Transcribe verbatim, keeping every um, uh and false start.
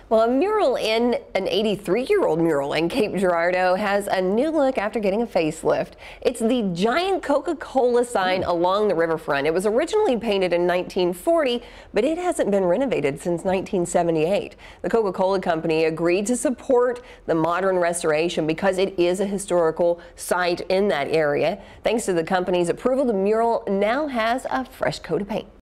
Well, a mural in an eighty-three-year-old mural in Cape Girardeau has a new look after getting a facelift. It's the giant Coca-Cola sign along the riverfront. It was originally painted in nineteen forty, but it hasn't been renovated since nineteen seventy-eight. The Coca-Cola company agreed to support the modern restoration because it is a historical site in that area. Thanks to the company's approval, the mural now has a fresh coat of paint.